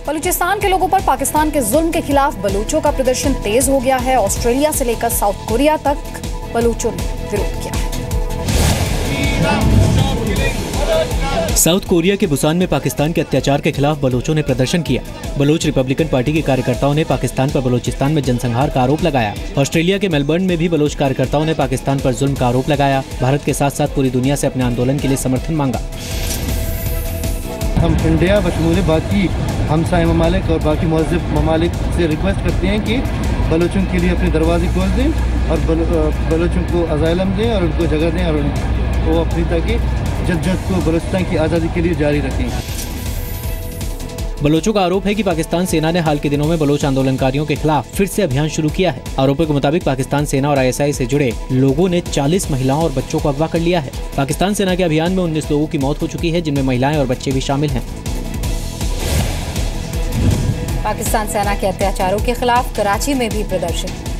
बलूचिस्तान के लोगों पर पाकिस्तान के जुल्म के खिलाफ बलूचों का प्रदर्शन तेज हो गया है। ऑस्ट्रेलिया से लेकर साउथ कोरिया तक बलूचों ने विरोध किया है। साउथ कोरिया के बुसान में पाकिस्तान के अत्याचार के खिलाफ बलूचों ने प्रदर्शन किया। बलूच रिपब्लिकन पार्टी के कार्यकर्ताओं ने पाकिस्तान पर बलूचिस्तान में जनसंहार का आरोप लगाया। ऑस्ट्रेलिया के मेलबर्न में भी बलूच कार्यकर्ताओं ने पाकिस्तान पर जुल्म का आरोप लगाया। भारत के साथ साथ पूरी दुनिया से अपने आंदोलन के लिए समर्थन मांगा। हम इंडिया बशमूल बाकी हमसाय ममालिक और बाकी मुहज़्ज़िब ममालिक से रिक्वेस्ट करते हैं कि बलूचों के लिए अपने दरवाजे खोल दें और बलूचों को अज़ाइलम दें और उनको जगह दें और उनको अपनी ताकि जद्दोजहद को बलूचिस्तान की आज़ादी के लिए जारी रखें। बलोचों का आरोप है कि पाकिस्तान सेना ने हाल के दिनों में बलोच आंदोलनकारियों के खिलाफ फिर से अभियान शुरू किया है। आरोपों के मुताबिक पाकिस्तान सेना और ISI से जुड़े लोगों ने 40 महिलाओं और बच्चों को अगवा कर लिया है। पाकिस्तान सेना के अभियान में 19 लोगों की मौत हो चुकी है, जिनमें महिलाएं और बच्चे भी शामिल हैं। पाकिस्तान सेना के अत्याचारों के खिलाफ कराची में भी प्रदर्शन।